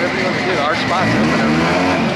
whatever you want to do. Our spot's open over there.